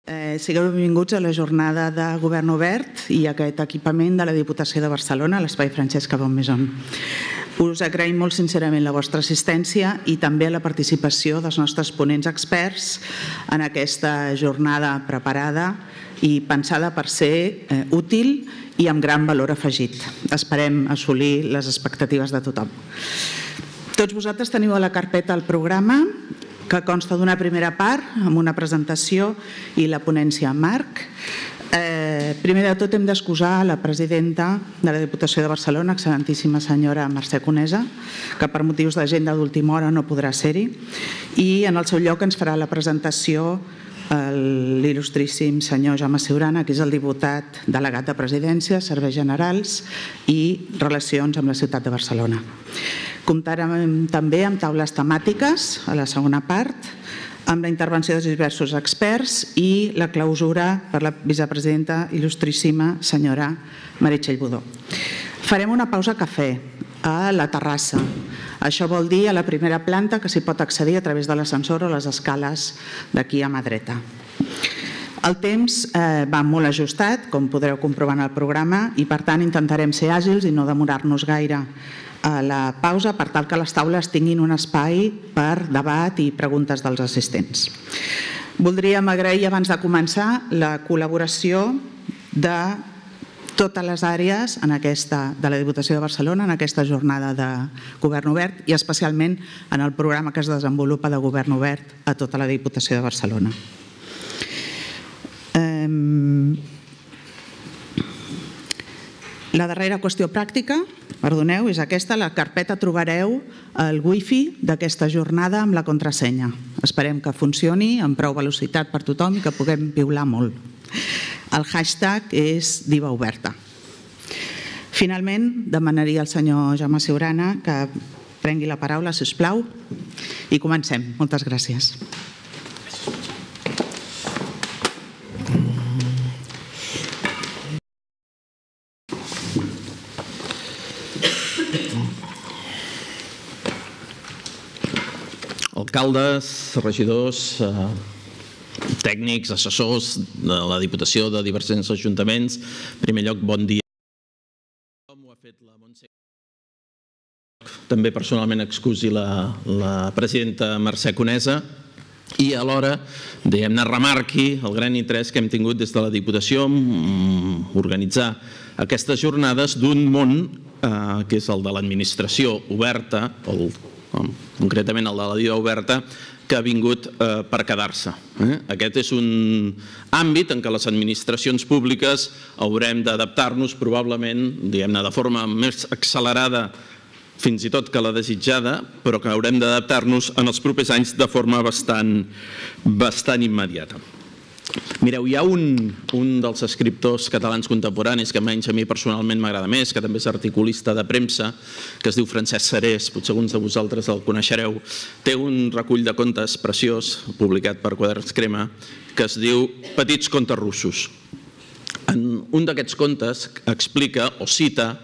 Sigueu benvinguts a la jornada de Govern Obert i aquest equipament de la Diputació de Barcelona, a l'Espai Francesc Cabot-Maison. Us agraïm molt sincerament la vostra assistència i també la participació dels nostres ponents experts en aquesta jornada preparada i pensada per ser útil i amb gran valor afegit. Esperem assolir les expectatives de tothom. Tots vosaltres teniu a la carpeta el programa, que consta d'una primera part amb una presentació i la ponència en marc. Primer de tot hem d'excusar la presidenta de la Diputació de Barcelona, excel·lentíssima senyora Mercè Conesa, que per motius d'agenda d'última hora no podrà ser-hi, i en el seu lloc ens farà la presentació l'il·lustríssim senyor Jaume Ciurana, que és el diputat delegat de Presidència, Serveis Generals i Relacions amb la ciutat de Barcelona. Comptarem també amb taules temàtiques a la segona part, amb la intervenció de diversos experts i la clausura per la vicepresidenta il·lustríssima senyora Meritxell Budó. Farem una pausa cafè a la terrassa. Això vol dir a la primera planta, que s'hi pot accedir a través de l'ascensor o les escales d'aquí a mà dreta. El temps va molt ajustat, com podreu comprovar en el programa, i per tant intentarem ser àgils i no demorar-nos gaire a la pausa per tal que les taules tinguin un espai per debat i preguntes dels assistents. Voldríem agrair abans de començar la col·laboració de totes les àrees de la Diputació de Barcelona en aquesta jornada de Govern Obert i especialment en el programa que es desenvolupa de Govern Obert a tota la Diputació de Barcelona. La darrera qüestió pràctica, perdoneu, és aquesta. A la carpeta trobareu el wifi d'aquesta jornada amb la contrasenya. Esperem que funcioni amb prou velocitat per tothom i que puguem piular molt. El hashtag és Diva Oberta. Finalment, demanaria al senyor Jaume Ciurana que prengui la paraula, si us plau, i comencem. Moltes gràcies. Alcaldes, regidors, tècnics, assessors de la Diputació, de diversos ajuntaments. En primer lloc, bon dia. Com ho ha fet la Montse. També personalment excusi la presidenta Mercè Conesa i alhora, diguem-ne, remarqui el gran interès que hem tingut des de la Diputació en organitzar aquestes jornades d'un món que és el de l'administració oberta, concretament el de la Diva Oberta, que ha vingut per quedar-se. Aquest és un àmbit en què les administracions públiques haurem d'adaptar-nos probablement, diguem-ne, de forma més accelerada fins i tot que la desitjada, però que haurem d'adaptar-nos en els propers anys de forma bastant immediata. Mireu, hi ha un dels escriptors catalans contemporanis que almenys a mi personalment m'agrada més, que també és articulista de premsa, que es diu Francesc Serés, potser alguns de vosaltres el coneixereu. Té un recull de contes preciós, publicat per Quaderns Crema, que es diu Petits contes russos. En un d'aquests contes explica o cita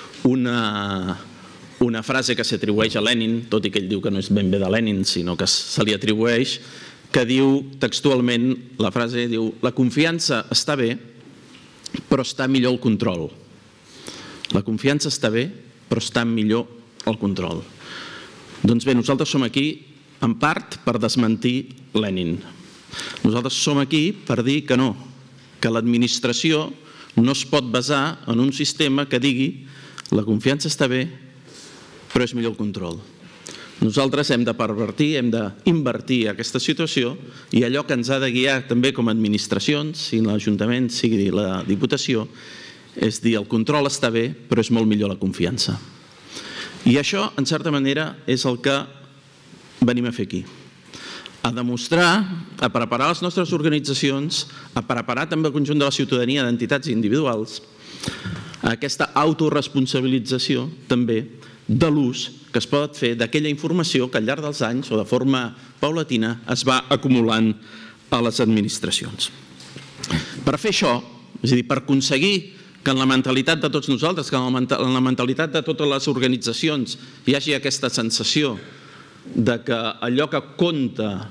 una frase que s'atribueix a Lenin, tot i que ell diu que no és ben bé de Lenin, sinó que se li atribueix, que diu textualment, la frase diu: la confiança està bé, però està millor el control. La confiança està bé, però està millor el control. Doncs bé, nosaltres som aquí en part per desmentir Lenin. Nosaltres som aquí per dir que no, que l'administració no es pot basar en un sistema que digui la confiança està bé, però és millor el control. Nosaltres hem de pervertir, hem d'invertir aquesta situació i allò que ens ha de guiar també com a administracions, sigui l'Ajuntament, sigui la Diputació, és dir el control està bé, però és molt millor la confiança. I això, en certa manera, és el que venim a fer aquí. A demostrar, a preparar les nostres organitzacions, a preparar també el conjunt de la ciutadania, d'entitats individuals, aquesta autoresponsabilització també de l'ús que es pot fer d'aquella informació que al llarg dels anys o de forma paulatina es va acumulant a les administracions. Per fer això, és a dir, per aconseguir que en la mentalitat de tots nosaltres, que en la mentalitat de totes les organitzacions hi hagi aquesta sensació de que allò que compta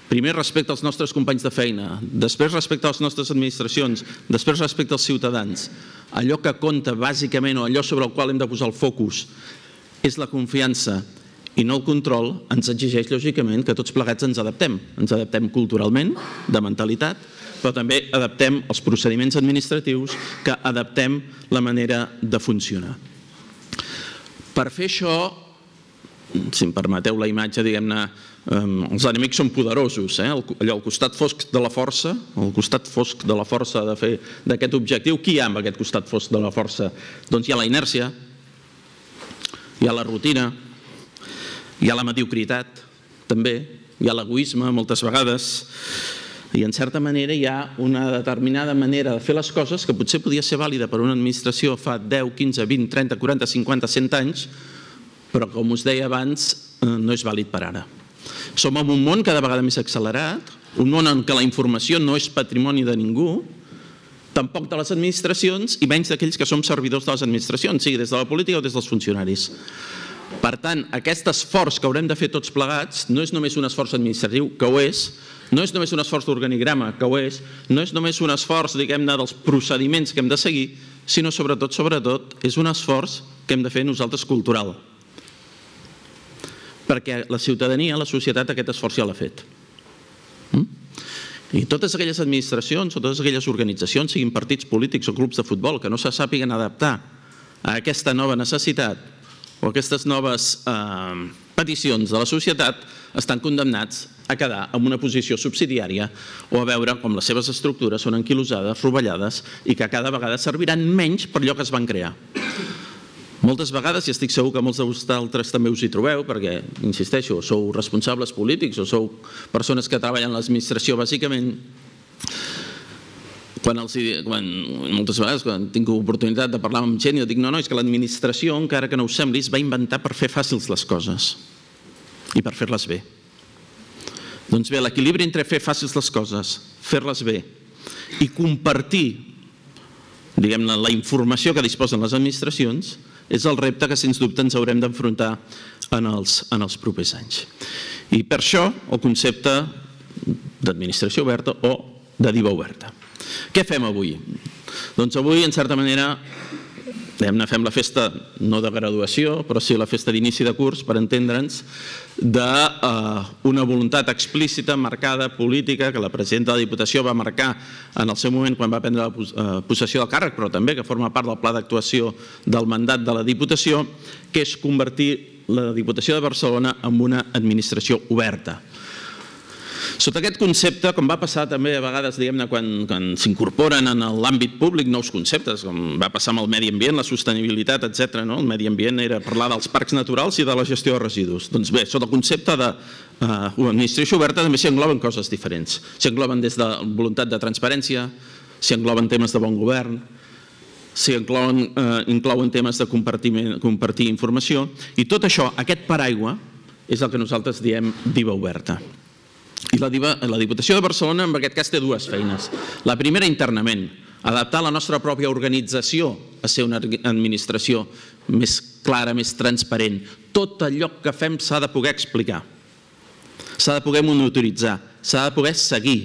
Primer respecte als nostres companys de feina, després respecte a les nostres administracions, després respecte als ciutadans. Allò que compta bàsicament o allò sobre el qual hem de posar el focus és la confiança i no el control, ens exigeix lògicament que tots plegats ens adaptem culturalment, de mentalitat, però també adaptem els procediments administratius, que adaptem la manera de funcionar. Per fer això, si em permeteu la imatge, diguem-ne, els enemics són poderosos, allò, el costat fosc de la força, el costat fosc de la força de fer d'aquest objectiu. Qui hi ha amb aquest costat fosc de la força? Doncs hi ha la inèrcia, hi ha la rutina, hi ha la mediocritat, també, hi ha l'egoisme moltes vegades, i en certa manera hi ha una determinada manera de fer les coses que potser podia ser vàlida per una administració fa 10, 15, 20, 30, 40, 50, 100 anys, però com us deia abans, no és vàlid per ara. Som en un món cada vegada més accelerat, un món en què la informació no és patrimoni de ningú, tampoc de les administracions i menys d'aquells que som servidors de les administracions, sigui des de la política o des dels funcionaris. Per tant, aquest esforç que haurem de fer tots plegats no és només un esforç administratiu, que ho és, no és només un esforç d'organigrama, que ho és, no és només un esforç, diguem-ne, dels procediments que hem de seguir, sinó sobretot, és un esforç que hem de fer nosaltres cultural. Perquè la ciutadania, la societat, aquest esforç ja l'ha fet. I totes aquelles administracions o totes aquelles organitzacions, siguin partits polítics o clubs de futbol, que no se sàpiguen adaptar a aquesta nova necessitat o aquestes noves peticions de la societat, estan condemnats a quedar en una posició subsidiària o a veure com les seves estructures són anquilosades, rovellades i que cada vegada serviran menys per allò que es van crear. Moltes vegades, i estic segur que molts de vosaltres també us hi trobeu, perquè, insisteixo, sou responsables polítics o sou persones que treballen a l'administració, bàsicament, moltes vegades, quan tinc oportunitat de parlar amb gent, jo dic, no, és que l'administració, encara que no us sembli, es va inventar per fer fàcils les coses i per fer-les bé. Doncs bé, l'equilibri entre fer fàcils les coses, fer-les bé i compartir, diguem-ne, la informació que disposen les administracions és el repte que, sens dubte, ens haurem d'enfrontar en els propers anys. I per això, el concepte d'administració oberta o de DIVA oberta. Què fem avui? Doncs avui, en certa manera, fem la festa, no de graduació, però sí la festa d'inici de curs, per entendre'ns, d'una voluntat explícita, marcada, política, que la presidenta de la Diputació va marcar en el seu moment quan va prendre possessió del càrrec, però també que forma part del pla d'actuació del mandat de la Diputació, que és convertir la Diputació de Barcelona en una administració oberta. Sota aquest concepte, com va passar també a vegades, diguem-ne, quan s'incorporen en l'àmbit públic nous conceptes, com va passar amb el medi ambient, la sostenibilitat, etc. El medi ambient era parlar dels parcs naturals i de la gestió de residus. Doncs bé, sota el concepte d'administració oberta també s'hi engloben coses diferents. S'hi engloben des de voluntat de transparència, s'hi engloben temes de bon govern, s'hi inclouen temes de compartir informació, i tot això, aquest paraigua, és el que nosaltres diem DIVA oberta. I la Diputació de Barcelona, en aquest cas, té dues feines. La primera, internament, adaptar la nostra pròpia organització a ser una administració més clara, més transparent. Tot allò que fem s'ha de poder explicar, s'ha de poder monitoritzar, s'ha de poder seguir.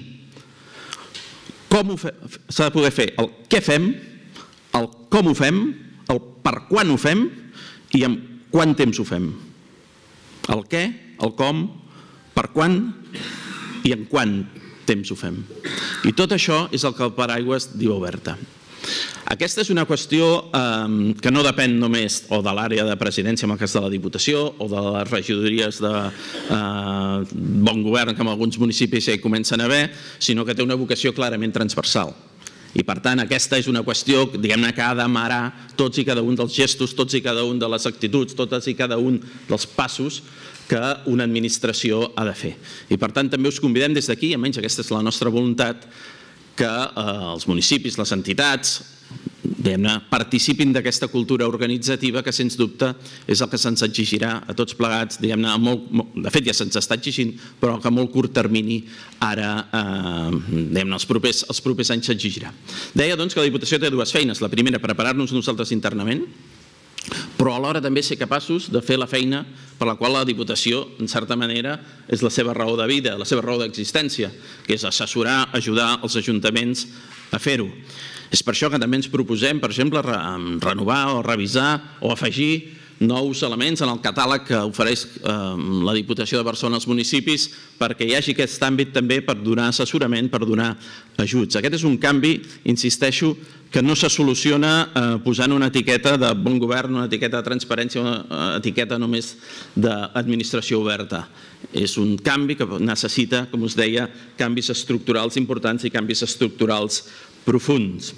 S'ha de poder fer el què fem, el com ho fem, el per quan ho fem i en quant temps ho fem. El què, el com, per quan i en quant temps ho fem. I tot això és el que el paraigua es diu oberta. Aquesta és una qüestió que no depèn només o de l'àrea de presidència, en el cas de la Diputació, o de les regidories de bon govern, que en alguns municipis ja hi comencen a haver, sinó que té una vocació clarament transversal. I, per tant, aquesta és una qüestió, diguem-ne, que ha d'amarar tots i cada un dels gestos, tots i cada un de les actituds, tots i cada un dels passos que una administració ha de fer. I, per tant, també us convidem des d'aquí, almenys aquesta és la nostra voluntat, que els municipis, les entitats, participin d'aquesta cultura organitzativa que, sens dubte, és el que se'ns exigirà a tots plegats, diguem-ne, de fet ja se'ns està exigint, però que a molt curt termini ara, diguem-ne, els propers anys s'exigirà. Deia, doncs, que la Diputació té dues feines. La primera, preparar-nos nosaltres internament, però alhora també ser capaços de fer la feina per la qual la Diputació, en certa manera, és la seva raó de vida, la seva raó d'existència, que és assessorar, ajudar els ajuntaments a fer-ho. És per això que també ens proposem, per exemple, renovar o revisar o afegir nous elements en el catàleg que ofereix la Diputació de Barcelona als municipis perquè hi hagi aquest àmbit també per donar assessorament, per donar ajuts. Aquest és un canvi, insisteixo, que no se soluciona posant una etiqueta de bon govern, una etiqueta de transparència, una etiqueta només d'administració oberta. És un canvi que necessita, com us deia, canvis estructurals importants i canvis estructurals profunds.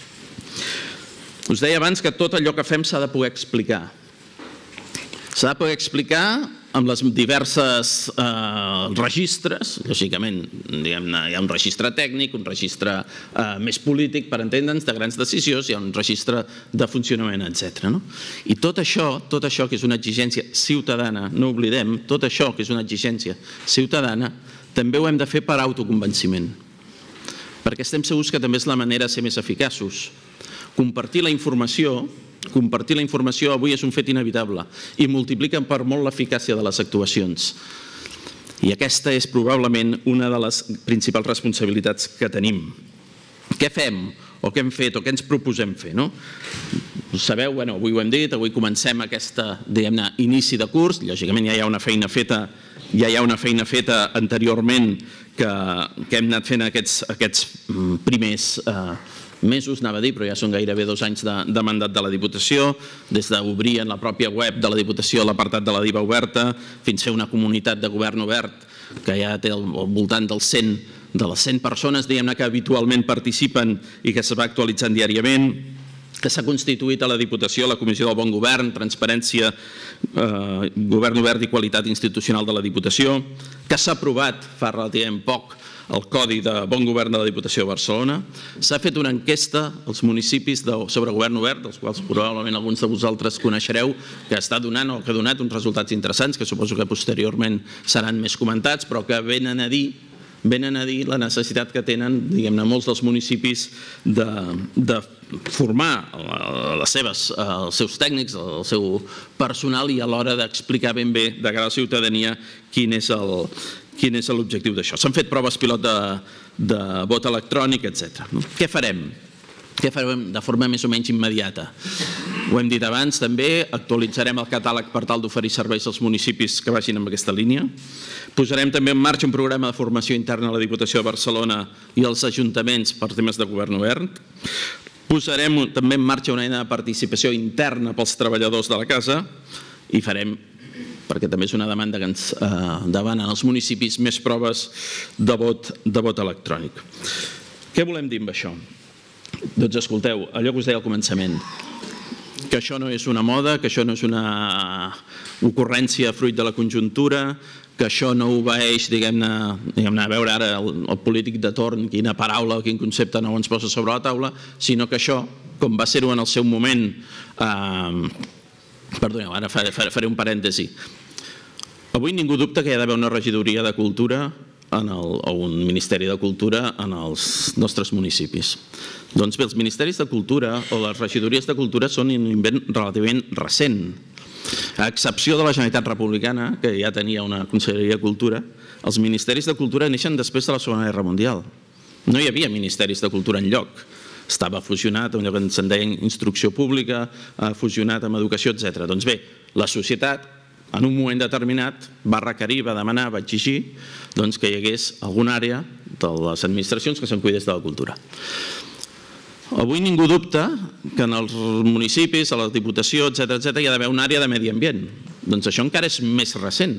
Us deia abans que tot allò que fem s'ha de poder explicar. S'ha de poder explicar amb les diverses registres, lògicament hi ha un registre tècnic, un registre més polític, per entendre'ns, de grans decisions, hi ha un registre de funcionament, etc. I tot això que és una exigència ciutadana, no oblidem, tot això que és una exigència ciutadana, també ho hem de fer per autoconvenciment, perquè estem segurs que també és la manera de ser més eficaços. Compartir la informació avui és un fet inevitable i multiplica per molt l'eficàcia de les actuacions. I aquesta és probablement una de les principals responsabilitats que tenim. Què fem o què hem fet o què ens proposem fer? Sabeu, avui ho hem dit, avui comencem aquest inici de curs, lògicament ja hi ha una feina feta anteriorment que hem anat fent aquests primers mesos, anava a dir, però ja són gairebé 2 anys de mandat de la Diputació, des d'obrir en la pròpia web de la Diputació l'apartat de la DIBA oberta, fins a fer una comunitat de govern obert que ja té al voltant de les 100 persones que habitualment participen i que se va actualitzant diàriament, que s'ha constituït a la Diputació la Comissió del Bon Govern, Transparència, Govern Obert i Qualitat Institucional de la Diputació, que s'ha aprovat fa relativament poc el Codi de Bon Govern de la Diputació de Barcelona. S'ha fet una enquesta als municipis sobre govern obert, dels quals probablement alguns de vosaltres coneixereu, que està donant o que ha donat uns resultats interessants, que suposo que posteriorment seran més comentats, però que venen a dir la necessitat que tenen molts dels municipis de formar els seus tècnics, el seu personal i a l'hora d'explicar ben bé de cara a la ciutadania quin és l'objectiu d'això. S'han fet proves pilot de vot electrònic, etc. Què farem? Què farem de forma més o menys immediata? Ho hem dit abans, també actualitzarem el catàleg per tal d'oferir serveis als municipis que vagin en aquesta línia. Posarem també en marxa un programa de formació interna a la Diputació de Barcelona i als ajuntaments per temes de govern obert. Posarem també en marxa una eina de participació interna pels treballadors de la casa i farem, perquè també és una demanda que ens demanen els municipis, més proves de vot electrònic. Què volem dir amb això? Doncs escolteu, allò que us deia al començament, que això no és una moda, que això no és una ocurrència fruit de la conjuntura, que això no obeeix, a veure ara el polític de torn, quina paraula o quin concepte nou ens posa sobre la taula, sinó que això, com va ser-ho en el seu moment, perdoneu, ara faré un parèntesi. Avui ningú dubta que hi ha d'haver una regidoria de cultura o un Ministeri de Cultura en els nostres municipis. Doncs bé, els ministeris de cultura o les regidories de cultura són un invent relativament recent. A excepció de la Generalitat Republicana, que ja tenia una Conselleria de Cultura, els ministeris de cultura neixen després de la Segona Guerra Mundial. No hi havia ministeris de cultura enlloc. Estava fusionat amb allò que se'n deia instrucció pública, fusionat amb educació, etc. Doncs bé, la societat, en un moment determinat, va requerir, va demanar, va exigir que hi hagués alguna àrea de les administracions que se'n cuidés de la cultura. Avui ningú dubta que en els municipis, a la Diputació, etc., hi ha d'haver una àrea de medi ambient. Doncs això encara és més recent.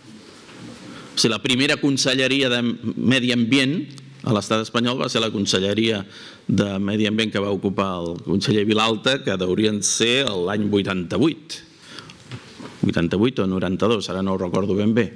La primera conselleria de medi ambient a l'estat espanyol va ser la conselleria de medi ambient que va ocupar el conseller Vilalta, que deurien ser l'any 88. 88 o 92, ara no ho recordo ben bé.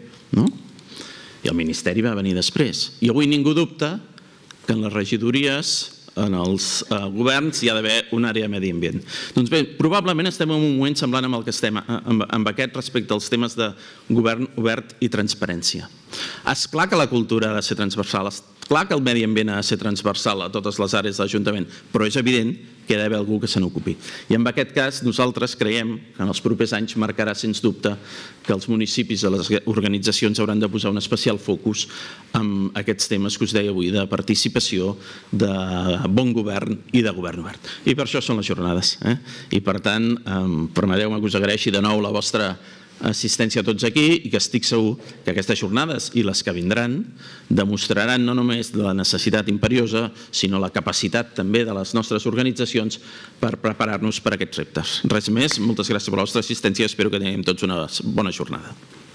I el Ministeri va venir després. I avui ningú dubta que en les regidories, en els governs, hi ha d'haver una àrea de medi ambient. Doncs bé, probablement estem en un moment semblant amb el que estem amb aquest respecte als temes de govern obert i transparència. És clar que la cultura ha de ser transversal, és clar que el medi ambient ha de ser transversal a totes les àrees de l'Ajuntament, però és evident que hi ha d'haver algú que se n'ocupi. I en aquest cas nosaltres creiem que en els propers anys marcarà sens dubte que els municipis i les organitzacions hauran de posar un especial focus en aquests temes que us deia avui, de participació, de bon govern i de govern obert. I per això són les jornades. I per tant, permeteu-me que us agraeixi de nou la vostra assistència a tots aquí i que estic segur que aquestes jornades i les que vindran demostraran no només la necessitat imperiosa, sinó la capacitat també de les nostres organitzacions per preparar-nos per a aquests reptes. Res més, moltes gràcies per la vostra assistència i espero que tinguem tots una bona jornada.